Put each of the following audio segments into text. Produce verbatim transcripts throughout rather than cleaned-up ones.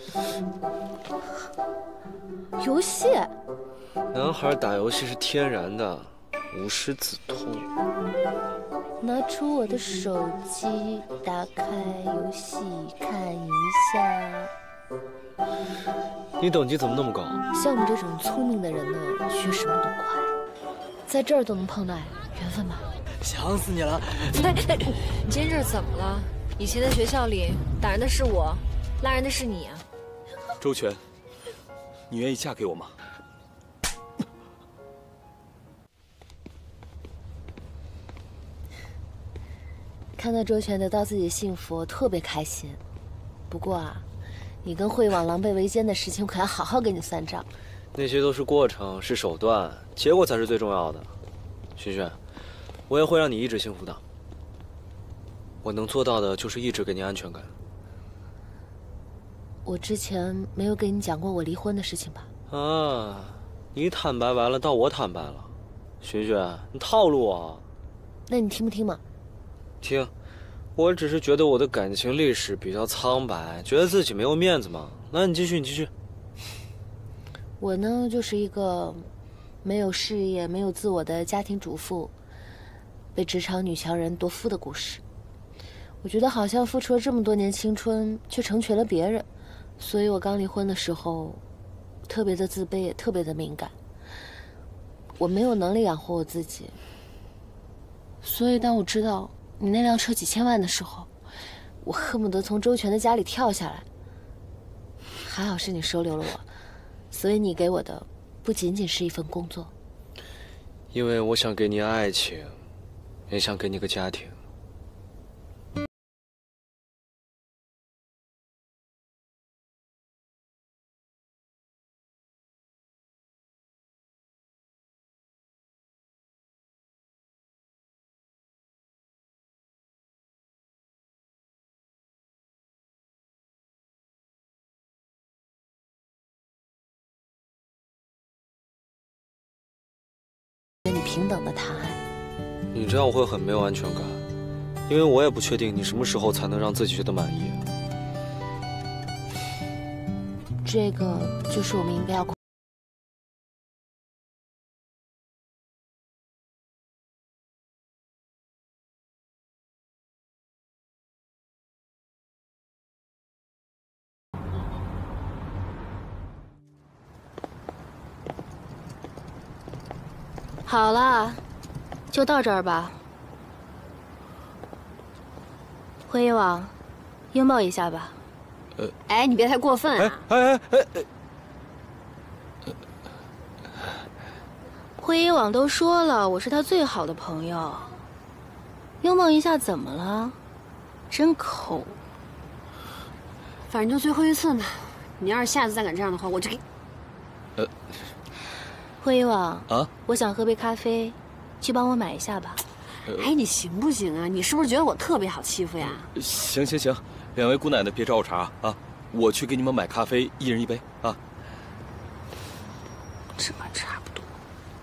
游戏？ 男孩打游戏是天然的，无师自通。 拿出我的手机，打开游戏看一下。 你等级怎么那么高？ 像我们这种聪明的人呢，学什么都快，在这儿都能碰到，缘分吧。 想死你了！ 哎哎，你今天这是怎么了？以前在学校里打人的是我，拉人的是你啊。 周全，你愿意嫁给我吗？ 看到周全得到自己的幸福，我特别开心。不过啊，你跟慧网狼狈为奸的事情，我可要好好跟你算账。 那些都是过程，是手段，结果才是最重要的。萱萱，我也会让你一直幸福的。我能做到的就是一直给你安全感。 我之前没有跟你讲过我离婚的事情吧？ 啊，你坦白完了，到我坦白了。萱萱，你套路我。 那你听不听嘛？ 听，我只是觉得我的感情历史比较苍白，觉得自己没有面子嘛。那你继续，你继续。 我呢，就是一个没有事业、没有自我的家庭主妇，被职场女强人夺夫的故事。我觉得好像付出了这么多年青春，却成全了别人，所以我刚离婚的时候，特别的自卑，也特别的敏感。我没有能力养活我自己，所以当我知道你那辆车几千万的时候，我恨不得从周全的家里跳下来。还好是你收留了我，所以你给我的不仅仅是一份工作。 因为我想给你爱情，也想给你个家庭。 跟你平等的谈爱。 你这样我会很没有安全感，因为我也不确定你什么时候才能让自己觉得满意。 这个就是我们应该要。好了，就到这儿吧。辉一网，拥抱一下吧。 呃，哎，你别太过分啊！ 哎哎哎哎！ 辉一网都说了，我是他最好的朋友，拥抱一下怎么了？真抠。 反正就最后一次嘛，你要是下次再敢这样的话，我就给…… 呃。 辉一网啊， 我想喝杯咖啡，去帮我买一下吧。 哎，你行不行啊？你是不是觉得我特别好欺负呀？ 行行行，两位姑奶奶别找我茬啊，我去给你们买咖啡，一人一杯啊。 这差不多。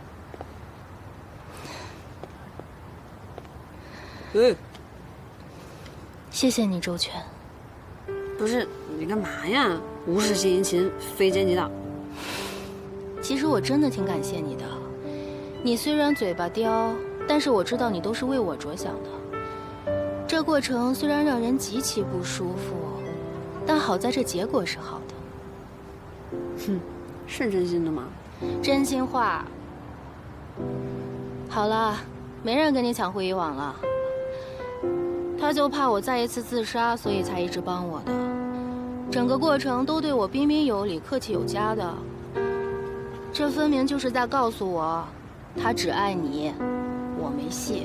嗯， 谢谢你，周全。 不是你干嘛呀？无事献殷勤，非奸即盗。 其实我真的挺感谢你的，你虽然嘴巴刁，但是我知道你都是为我着想的。这过程虽然让人极其不舒服，但好在这结果是好的。 哼，是真心的吗？ 真心话。好了，没人跟你抢会议网了。他就怕我再一次自杀，所以才一直帮我的。整个过程都对我彬彬有礼、客气有加的。这分明就是在告诉我，他只爱你，我没戏。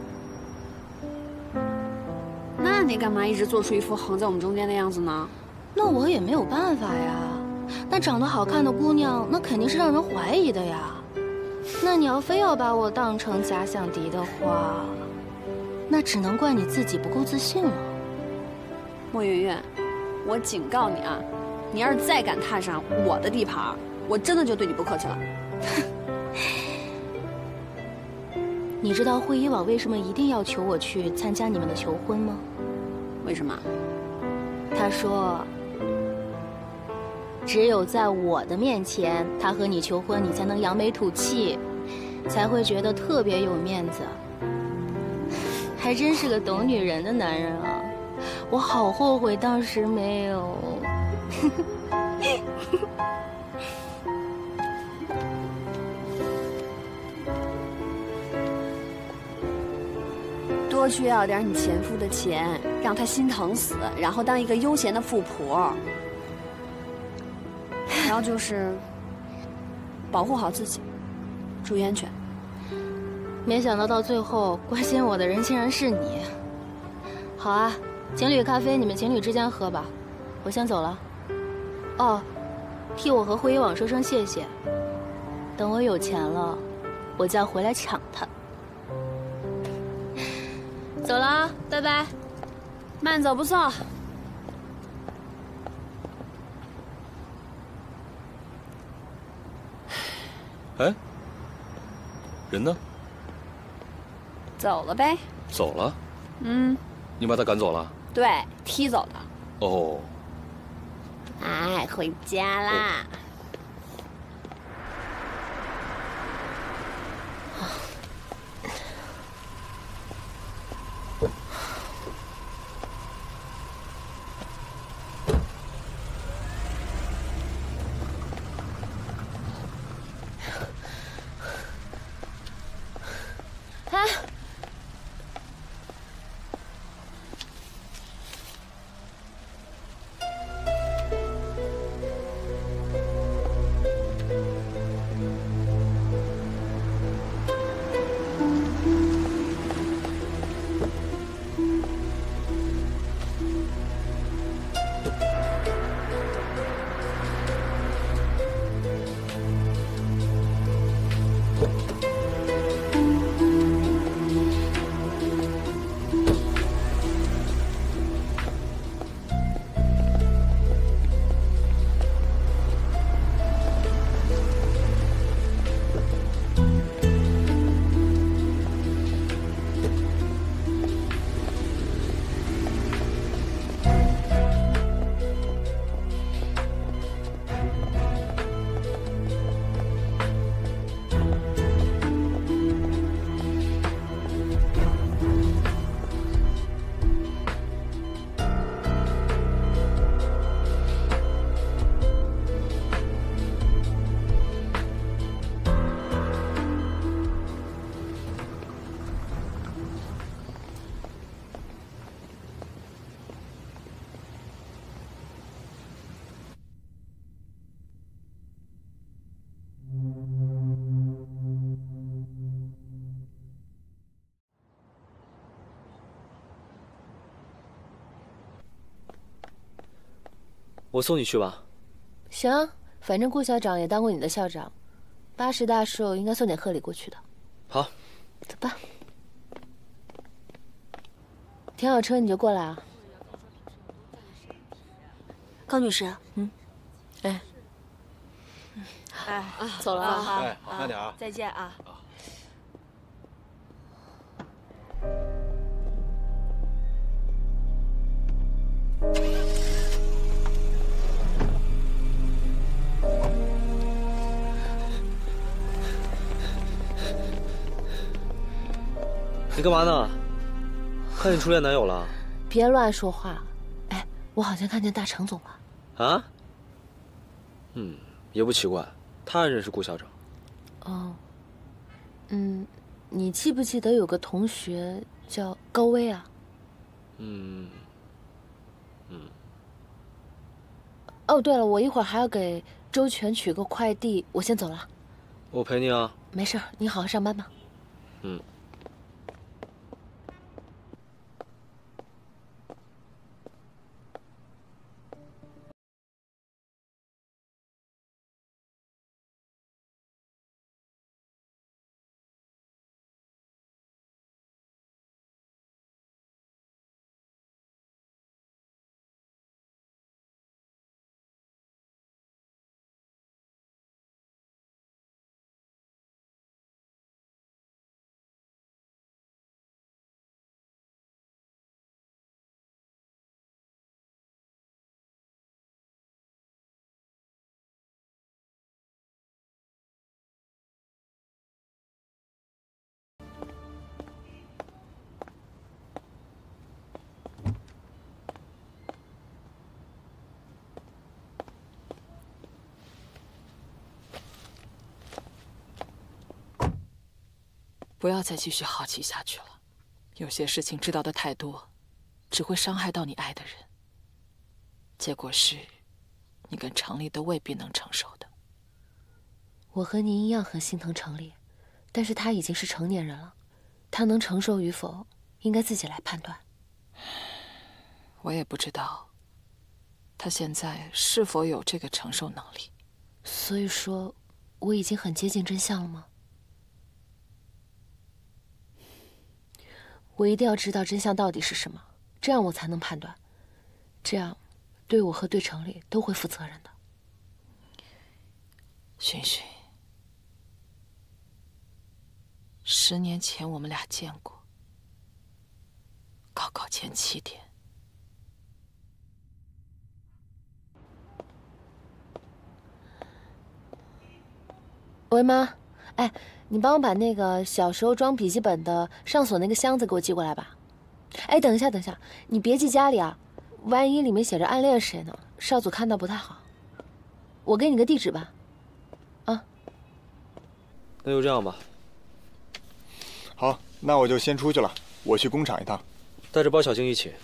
那你干嘛一直做出一副横在我们中间的样子呢？ 那我也没有办法呀。那长得好看的姑娘，那肯定是让人怀疑的呀。那你要非要把我当成假想敌的话，那只能怪你自己不够自信了。 莫圆圆，我警告你啊，你要是再敢踏上我的地盘，我真的就对你不客气了。 你知道会议网为什么一定要求我去参加你们的求婚吗？ 为什么？ 他说， 只有在我的面前，他和你求婚，你才能扬眉吐气，才会觉得特别有面子。还真是个懂女人的男人啊！我好后悔当时没有。 多去要点你前夫的钱，让他心疼死，然后当一个悠闲的富婆。然后就是保护好自己，注意安全。 没想到到最后，关心我的人竟然是你。好啊，情侣咖啡你们情侣之间喝吧，我先走了。哦，替我和辉一网说声谢谢。等我有钱了，我再回来抢它。走了啊，拜拜。 慢走不送。 哎，人呢？ 走了呗。 走了？ 嗯， 你把他赶走了？ 对，踢走的。 哦。 哎，回家啦。 哎， 我送你去吧。 行，反正顾校长也当过你的校长，八十大寿应该送点贺礼过去的。 好， 走吧。停好车你就过来啊。 高女士， 嗯，哎， 哎，走了啊， 哎，慢点啊， 再见啊。 你干嘛呢？看见初恋男友了？ 别乱说话。哎，我好像看见大程总了。 啊？嗯，也不奇怪，他认识顾校长。 哦，嗯，你记不记得有个同学叫高薇啊？ 嗯，嗯。 哦，对了，我一会儿还要给周全取个快递，我先走了。 我陪你啊。 没事，你好好上班吧。 嗯。 不要再继续好奇下去了。有些事情知道的太多，只会伤害到你爱的人。结果是，你跟程立都未必能承受的。 我和您一样很心疼程立，但是他已经是成年人了，他能承受与否，应该自己来判断。 我也不知道，他现在是否有这个承受能力。 所以说，我已经很接近真相了吗？我一定要知道真相到底是什么，这样我才能判断，这样对我和对程立都会负责任的。 寻寻，十年前我们俩见过，高考前七天。 喂，妈，哎，你帮我把那个小时候装笔记本的上锁那个箱子给我寄过来吧。哎，等一下，等一下，你别寄家里啊，万一里面写着暗恋谁呢？少祖看到不太好。我给你个地址吧。啊， 那就这样吧。 好，那我就先出去了，我去工厂一趟。 带着包小静一起。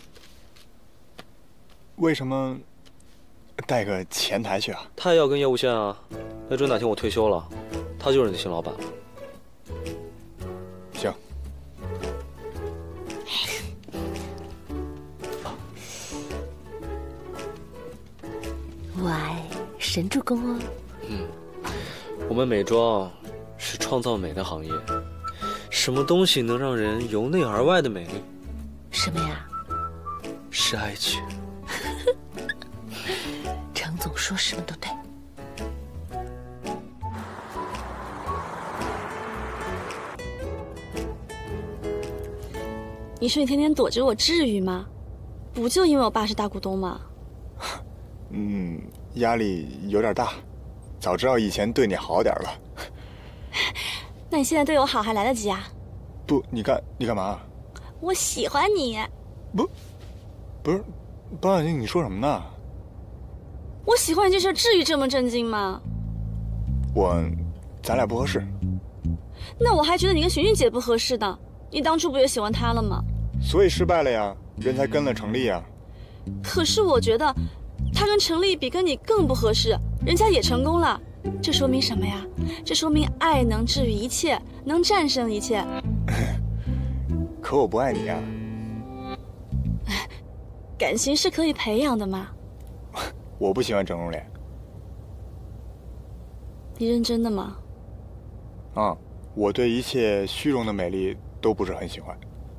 为什么带个前台去啊？ 他也要跟业务线啊，没准哪天我退休了，他就是你的新老板了。 行。 哇，神助攻哦。 嗯，我们美妆是创造美的行业，什么东西能让人由内而外的美丽？ 什么呀？ 是爱情。 程总说什么都对。 你说你天天躲着我，至于吗？不就因为我爸是大股东吗？ 嗯，压力有点大，早知道以前对你好点了。 那你现在对我好还来得及啊？ 不，你干你干嘛？ 我喜欢你。 不，不是，包小静，你说什么呢？ 我喜欢你这事至于这么震惊吗？ 我，咱俩不合适。 那我还觉得你跟寻寻姐不合适呢。你当初不也喜欢她了吗？ 所以失败了呀，人才跟了程立呀。 可是我觉得，他跟程立比跟你更不合适，人家也成功了，这说明什么呀？这说明爱能治愈一切，能战胜一切。 可我不爱你啊。 感情是可以培养的嘛。 我不喜欢整容脸。 你认真的吗？ 啊，我对一切虚荣的美丽都不是很喜欢。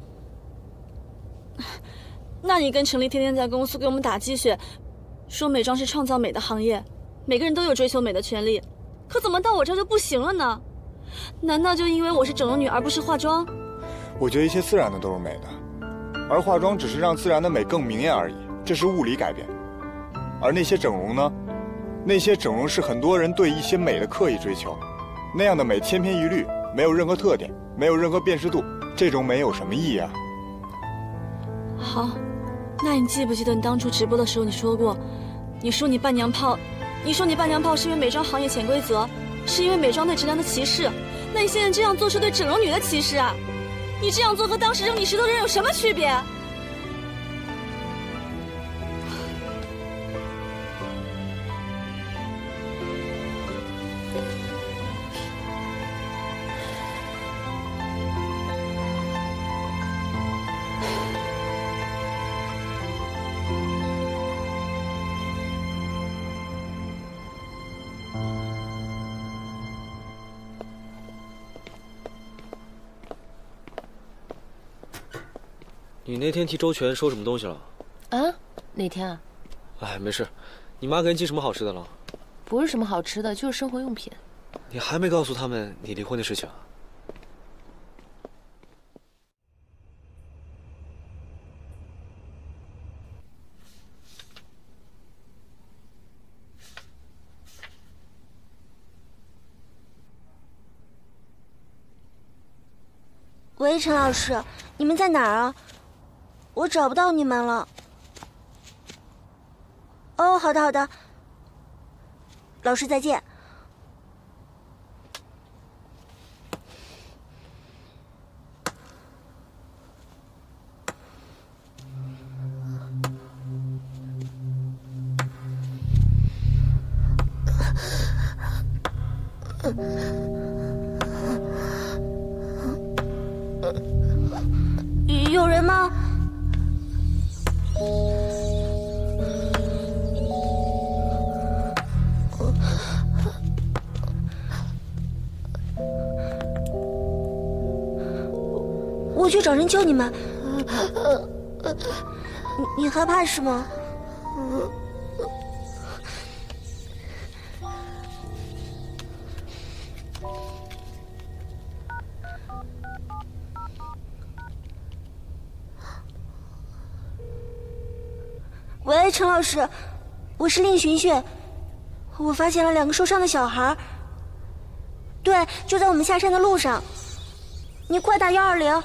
那你跟程立天天在公司给我们打鸡血，说美妆是创造美的行业，每个人都有追求美的权利，可怎么到我这就不行了呢？难道就因为我是整容女而不是化妆？ 我觉得一切自然的都是美的，而化妆只是让自然的美更明艳而已，这是物理改变。而那些整容呢？那些整容是很多人对一些美的刻意追求，那样的美千篇一律，没有任何特点，没有任何辨识度，这种美有什么意义啊？ 好，那你记不记得你当初直播的时候你说过，你说你扮娘炮，你说你扮娘炮是因为美妆行业潜规则，是因为美妆对直男的歧视，那你现在这样做是对整容女的歧视啊？你这样做和当时扔你石头的人有什么区别？ 你那天替周全收什么东西了？ 啊？哪天啊？ 哎，没事。你妈给你寄什么好吃的了？ 不是什么好吃的，就是生活用品。 你还没告诉他们你离婚的事情啊？ 喂，陈老师，你们在哪儿啊？我找不到你们了。哦，好的好的，老师再见。 有人吗？我去找人救你们。你你害怕是吗？喂，陈老师，我是令寻寻，我发现了两个受伤的小孩。对，就在我们下山的路上。你快打幺二零。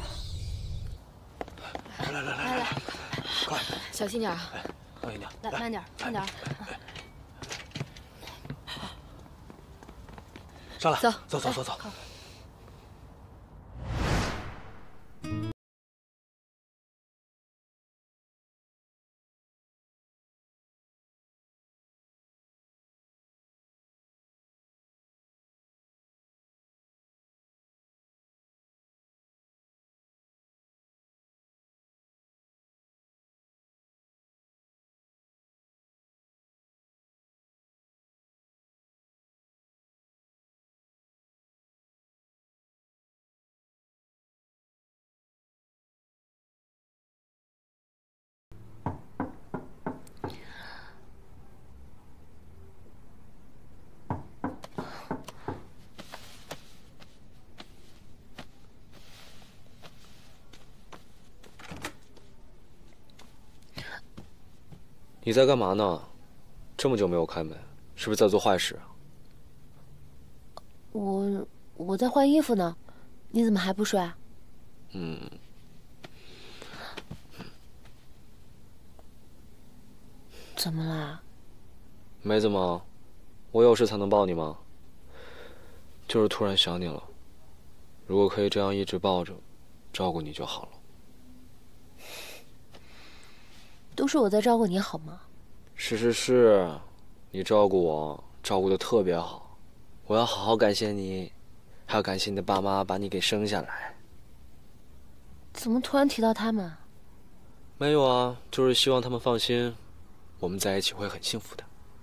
来来来来来，快， 小心点啊！ 慢一点， 来，慢点，慢点。 上来， 走， 走走走走。你在干嘛呢？这么久没有开门，是不是在做坏事啊？ 我我在换衣服呢，你怎么还不睡啊？ 嗯。 怎么啦？ 没怎么，我有事才能抱你吗？就是突然想你了，如果可以这样一直抱着，照顾你就好了。 都是我在照顾你好吗？ 是是是，你照顾我，照顾得特别好，我要好好感谢你，还要感谢你的爸妈把你给生下来。 怎么突然提到他们？ 没有啊，就是希望他们放心，我们在一起会很幸福的。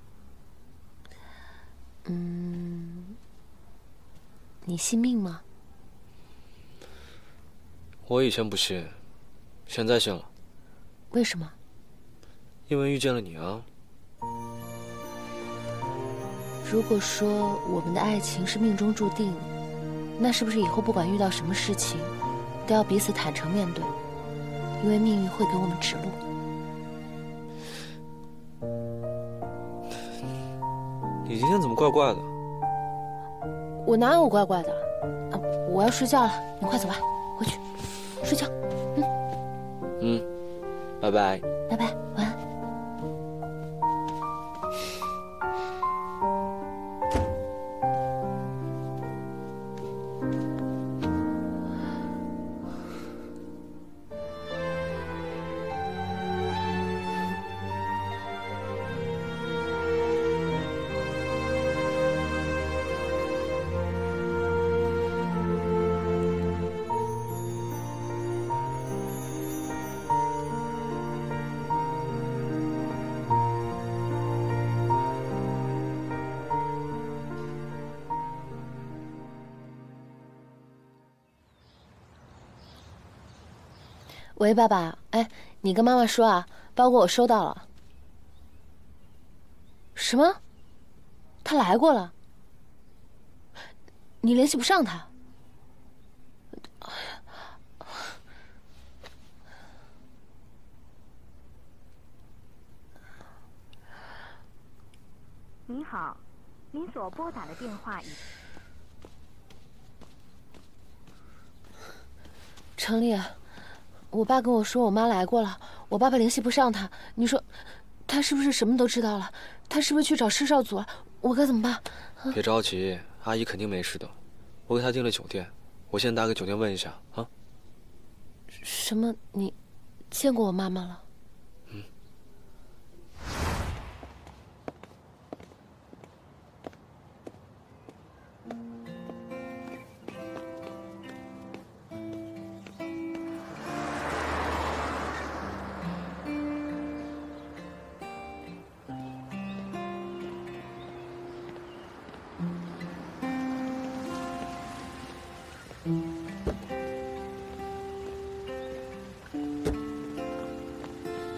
嗯，你信命吗？ 我以前不信，现在信了。 为什么？ 因为遇见了你啊。 如果说我们的爱情是命中注定，那是不是以后不管遇到什么事情，都要彼此坦诚面对？因为命运会给我们指路。 你今天怎么怪怪的？ 我哪有怪怪的？啊，我要睡觉了，你快走吧，回去睡觉。嗯嗯，拜拜。 拜拜，晚安。喂，爸爸，哎，你跟妈妈说啊，包裹我收到了。什么？他来过了？你联系不上他？ 您好，您所拨打的电话已。 程丽，我爸跟我说我妈来过了，我爸爸联系不上她，你说他是不是什么都知道了？他是不是去找施少祖了？我该怎么办？ 啊、别着急，阿姨肯定没事的。我给她订了酒店，我先打给酒店问一下啊。 什么？你见过我妈妈了？ 嗯。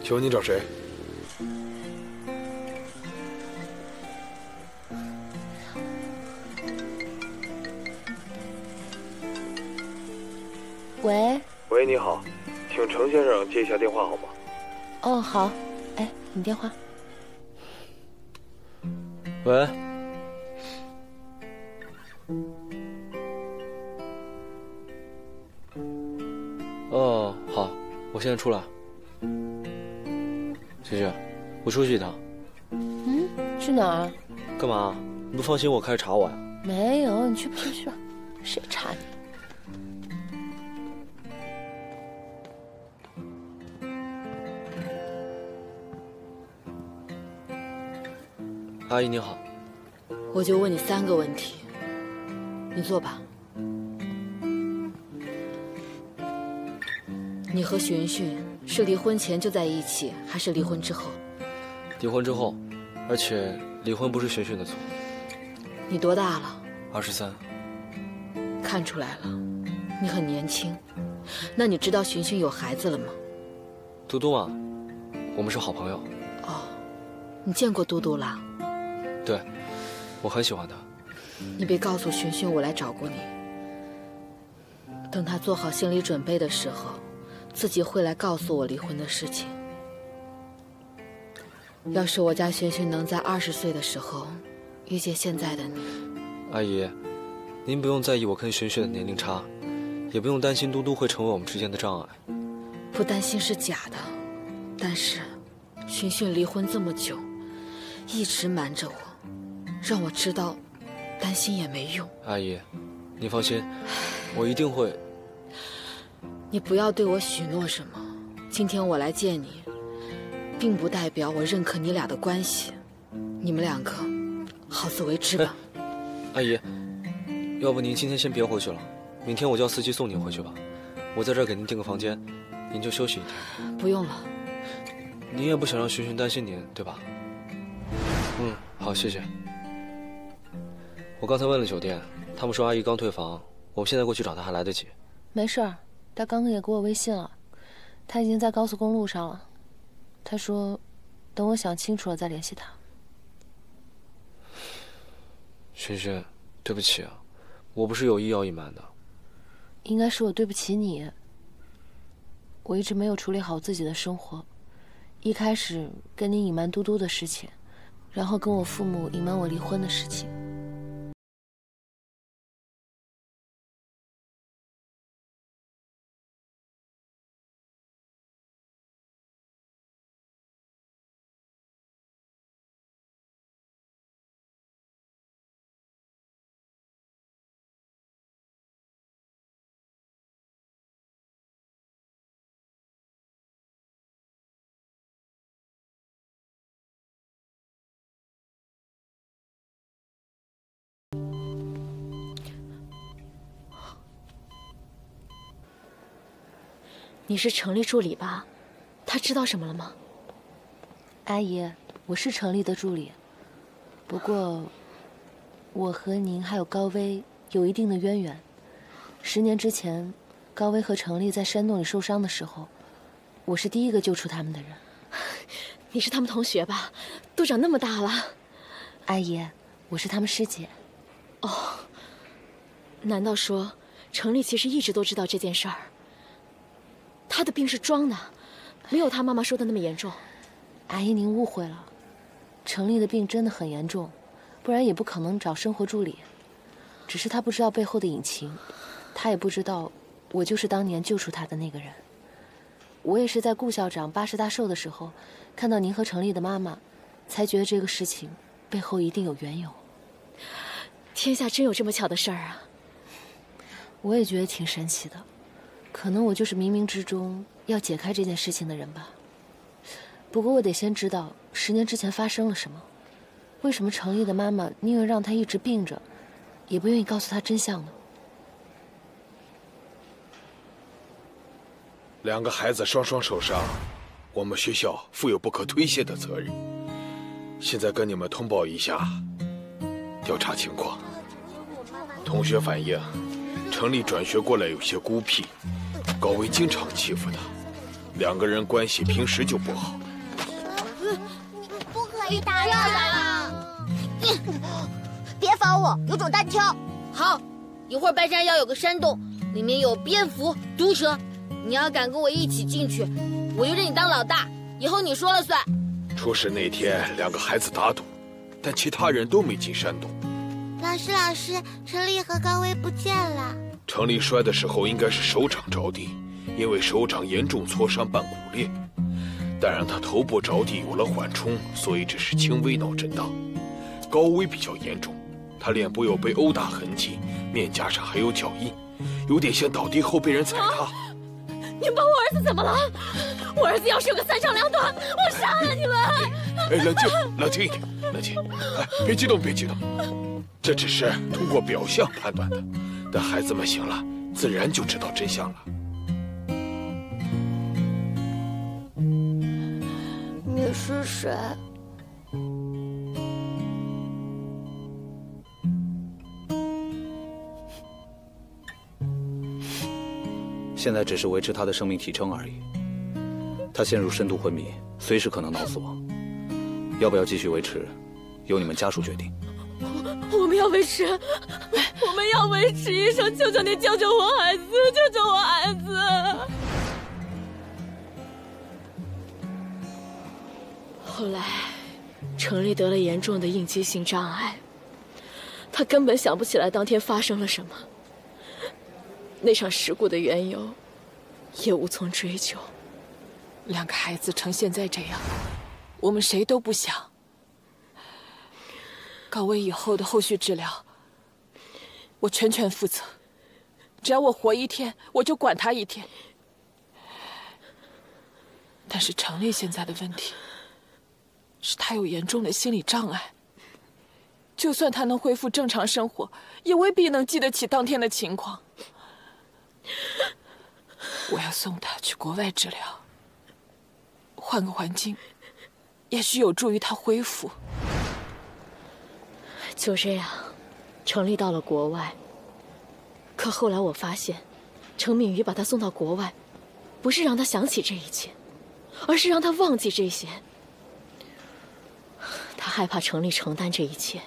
请问你找谁？ 喂。 喂，你好，请程先生接一下电话好吗？ 哦，好。哎，你电话。 喂。哦，好，我现在出来。萱萱，我出去一趟。 嗯，去哪儿？ 干嘛？你不放心我开始查我呀？ 没有，你去吧去吧去吧，谁查你？ 阿姨你好。 我就问你三个问题，你坐吧。你和寻寻是离婚前就在一起，还是离婚之后？ 离婚之后，而且离婚不是寻寻的错。 你多大了？ 二十三。 看出来了，你很年轻。那你知道寻寻有孩子了吗？ 嘟嘟嘛，我们是好朋友。 哦，你见过嘟嘟了？ 对，我很喜欢他。 你别告诉寻寻我来找过你。等他做好心理准备的时候，自己会来告诉我离婚的事情。要是我家寻寻能在二十岁的时候遇见现在的你， 阿姨，您不用在意我跟寻寻的年龄差，也不用担心嘟嘟会成为我们之间的障碍。 不担心是假的，但是寻寻离婚这么久，一直瞒着我，让我知道，担心也没用。 阿姨，您放心，我一定会。 你不要对我许诺什么。今天我来见你，并不代表我认可你俩的关系。你们两个好自为之吧。 阿姨，要不您今天先别回去了，明天我叫司机送您回去吧。我在这儿给您订个房间，您就休息一天。 不用了。 您也不想让寻寻担心您，对吧？嗯，好，谢谢。我刚才问了酒店，他们说阿姨刚退房，我们现在过去找她还来得及。 没事儿，他刚刚也给我微信了，他已经在高速公路上了。他说，等我想清楚了再联系他。 寻寻，对不起啊，我不是有意要隐瞒的。 应该是我对不起你。我一直没有处理好自己的生活，一开始跟你隐瞒嘟嘟的事情，然后跟我父母隐瞒我离婚的事情。 你是程丽助理吧？他知道什么了吗？ 阿姨，我是程丽的助理，不过我和您还有高威有一定的渊源。十年之前，高威和程丽在山洞里受伤的时候，我是第一个救出他们的人。 你是他们同学吧？都长那么大了。 阿姨，我是他们师姐。 哦，难道说程丽其实一直都知道这件事儿？他的病是装的，没有他妈妈说的那么严重。 阿姨，您误会了，程丽的病真的很严重，不然也不可能找生活助理。只是他不知道背后的隐情，他也不知道我就是当年救出他的那个人。我也是在顾校长八十大寿的时候，看到您和程丽的妈妈，才觉得这个事情背后一定有缘由。 天下真有这么巧的事儿啊！ 我也觉得挺神奇的。可能我就是冥冥之中要解开这件事情的人吧。不过我得先知道十年之前发生了什么，为什么程丽的妈妈宁愿让她一直病着，也不愿意告诉她真相呢？ 两个孩子双双受伤，我们学校负有不可推卸的责任。现在跟你们通报一下调查情况。同学反映，程丽转学过来有些孤僻，高威经常欺负她。 两个人关系平时就不好。 不可以打扰了。别烦我，有种单挑。 好，一会儿半山腰有个山洞，里面有蝙蝠、毒蛇，你要敢跟我一起进去，我就认你当老大，以后你说了算。 出事那天，两个孩子打赌，但其他人都没进山洞。 老师，老师，程丽和高威不见了。 程丽摔的时候应该是手掌着地，因为手掌严重挫伤半骨裂。但让他头部着地有了缓冲，所以只是轻微脑震荡。高威比较严重，他脸部有被殴打痕迹，面颊上还有脚印，有点像倒地后被人踩踏。啊， 你们把我儿子怎么了？我儿子要是有个三长两短，我杀了你们！ 哎，冷静，冷静一点，冷静。哎，别激动，别激动。这只是通过表象判断的，等孩子们醒了，自然就知道真相了。 你是谁？ 现在只是维持他的生命体征而已。他陷入深度昏迷，随时可能脑死亡。要不要继续维持，由你们家属决定。 我们要维持，我们要维持！医生，求求你救救我孩子，救救我孩子！后来，程丽得了严重的应激性障碍，她根本想不起来当天发生了什么。那场事故的缘由，也无从追究。 两个孩子成现在这样，我们谁都不想。高威以后的后续治疗，我全权负责。只要我活一天，我就管他一天。但是程丽现在的问题，是她有严重的心理障碍。就算她能恢复正常生活，也未必能记得起当天的情况。我要送她去国外治疗，换个环境，也许有助于她恢复。 就这样，程丽到了国外。可后来我发现，程敏瑜把她送到国外，不是让她想起这一切，而是让她忘记这些。她害怕程丽承担这一切。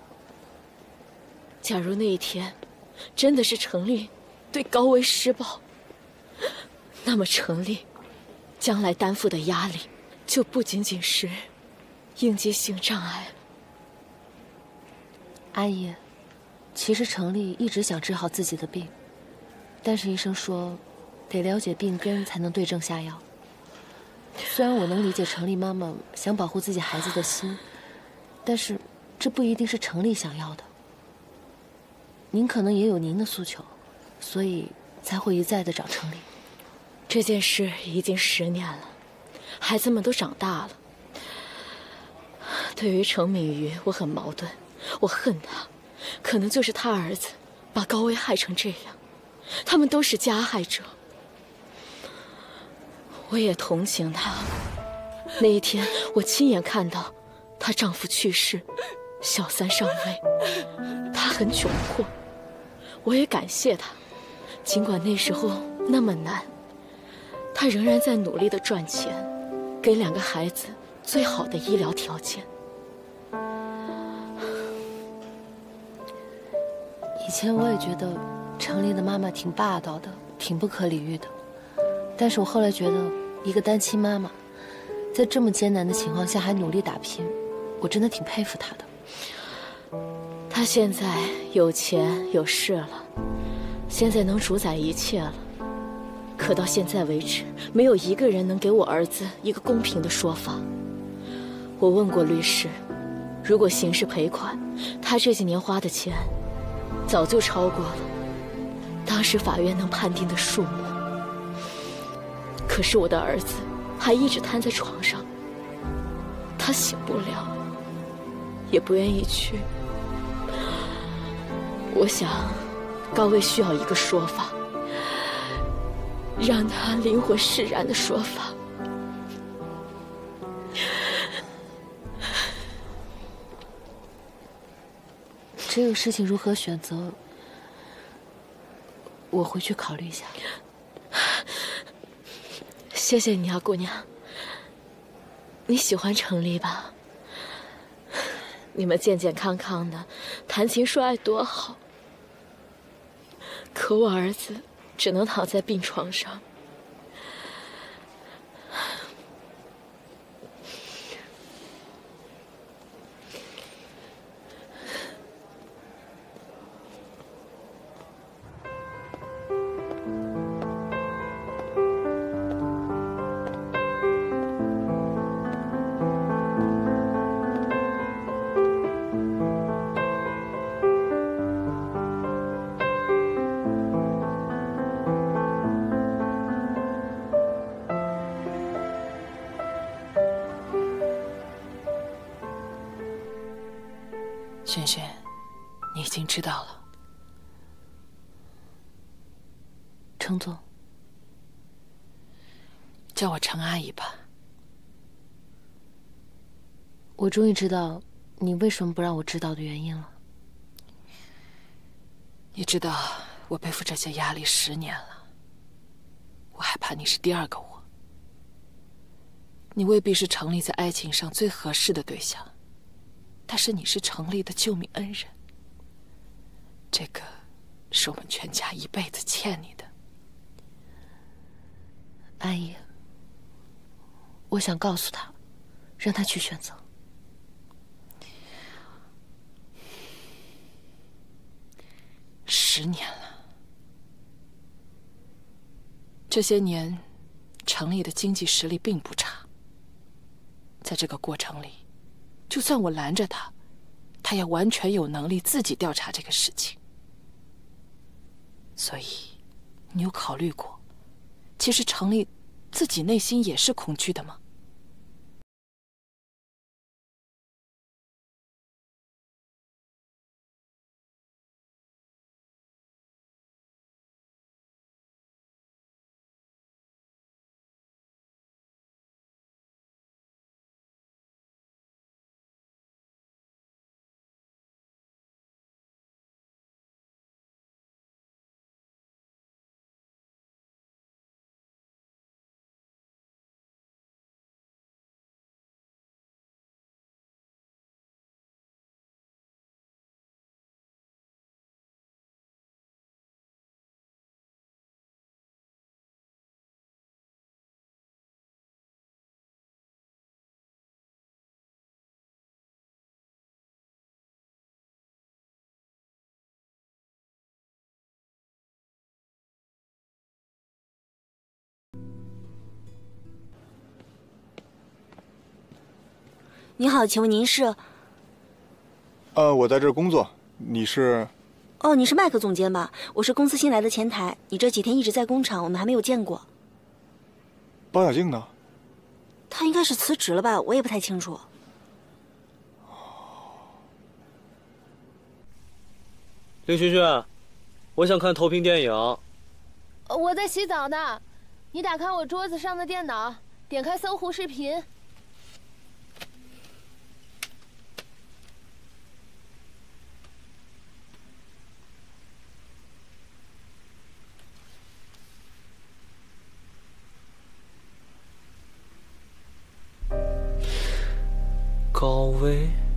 假如那一天真的是程丽对高威施暴，那么程丽将来担负的压力就不仅仅是应激性障碍了。 阿姨，其实程丽一直想治好自己的病，但是医生说，得了解病根才能对症下药。虽然我能理解程丽妈妈想保护自己孩子的心，但是这不一定是程丽想要的。您可能也有您的诉求，所以才会一再的找程丽。 这件事已经十年了，孩子们都长大了。对于程敏瑜，我很矛盾。我恨他，可能就是他儿子把高威害成这样，他们都是加害者。我也同情他。那一天，我亲眼看到她丈夫去世，小三上位，她很窘迫。我也感谢她，尽管那时候那么难，她仍然在努力地赚钱，给两个孩子最好的医疗条件。 以前我也觉得程丽的妈妈挺霸道的，挺不可理喻的。但是我后来觉得，一个单亲妈妈，在这么艰难的情况下还努力打拼，我真的挺佩服她的。 她现在有钱有势了，现在能主宰一切了。可到现在为止，没有一个人能给我儿子一个公平的说法。我问过律师，如果刑事赔款，他这几年花的钱早就超过了当时法院能判定的数目。可是我的儿子还一直瘫在床上，他醒不了，也不愿意去。我想高威需要一个说法，让他灵魂释然的说法。 这个事情如何选择，我回去考虑一下。 谢谢你啊，姑娘。你喜欢程立吧？你们健健康康的，谈情说爱多好。可我儿子只能躺在病床上。 轩轩，你已经知道了。 程总， 叫我程阿姨吧。 我终于知道你为什么不让我知道的原因了。 你知道我背负这些压力十年了，我害怕你是第二个我。你未必是程立在爱情上最合适的对象，但是你是程立的救命恩人，这个是我们全家一辈子欠你的。 阿姨，我想告诉他，让他去选择。 十年了，这些年，程立的经济实力并不差。在这个过程里，就算我拦着他，他也完全有能力自己调查这个事情。所以，你有考虑过，其实程立自己内心也是恐惧的吗？ 你好，请问您是？ 呃，我在这儿工作。你是？ 哦，你是麦克总监吧？我是公司新来的前台。你这几天一直在工厂，我们还没有见过。 包小静呢？ 她应该是辞职了吧？我也不太清楚。 林轩轩，我想看投屏电影。 我在洗澡呢，你打开我桌子上的电脑，点开搜狐视频。 高危。